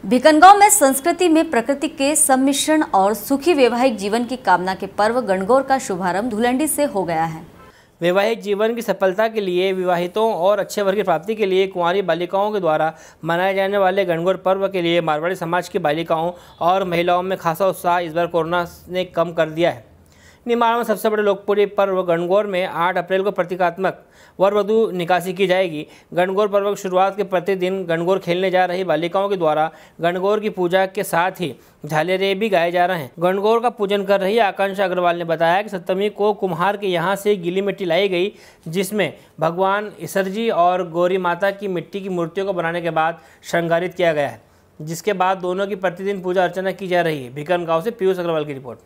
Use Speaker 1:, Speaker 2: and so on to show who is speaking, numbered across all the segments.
Speaker 1: भिकनगांव में संस्कृति में प्रकृति के सम्मिश्रण और सुखी वैवाहिक जीवन की कामना के पर्व गणगौर का शुभारंभ धुलंडी से हो गया है।
Speaker 2: वैवाहिक जीवन की सफलता के लिए, विवाहितों और अच्छे वर्ग की प्राप्ति के लिए कुंवारी बालिकाओं के द्वारा मनाए जाने वाले गणगौर पर्व के लिए मारवाड़ी समाज की बालिकाओं और महिलाओं में खासा उत्साह इस बार कोरोना ने कम कर दिया है। निमाड़ में सबसे बड़े लोकप्रिय पर्व गणगौर में 8 अप्रैल को प्रतीकात्मक वर वधू निकासी की जाएगी। गणगौर पर्व की शुरुआत के प्रतिदिन गणगौर खेलने जा रही बालिकाओं के द्वारा गणगौर की पूजा के साथ ही झालेरे भी गाए जा रहे हैं। गणगौर का पूजन कर रही आकांक्षा अग्रवाल ने बताया कि सप्तमी को कुम्हार के यहाँ से गीली मिट्टी लाई गई, जिसमें भगवान ईसर जी और गौरी माता की मिट्टी की मूर्तियों को बनाने के बाद श्रृंगारित किया गया है, जिसके बाद दोनों की प्रतिदिन पूजा अर्चना की जा रही है। भिकनगांव से पीयूष अग्रवाल की रिपोर्ट।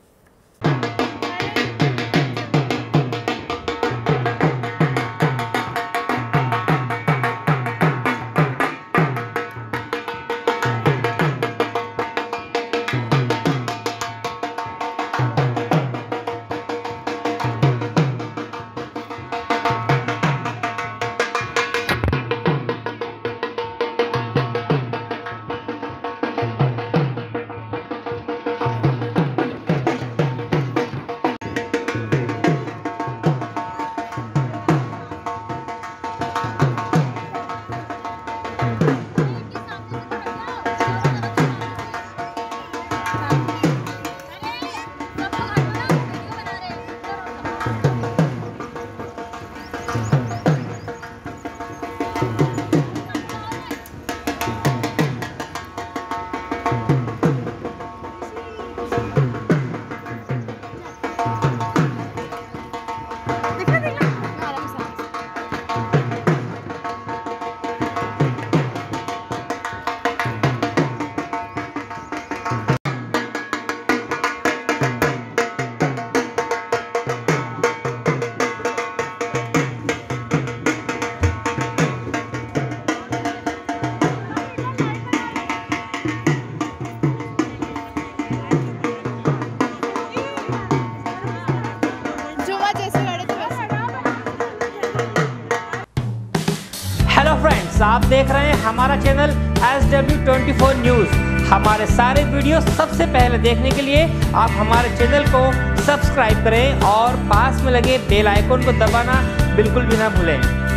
Speaker 2: हेलो फ्रेंड्स, आप देख रहे हैं हमारा चैनल SW24 न्यूज़। हमारे सारे वीडियो सबसे पहले देखने के लिए आप हमारे चैनल को सब्सक्राइब करें और पास में लगे बेल आइकन को दबाना बिल्कुल भी ना भूलें।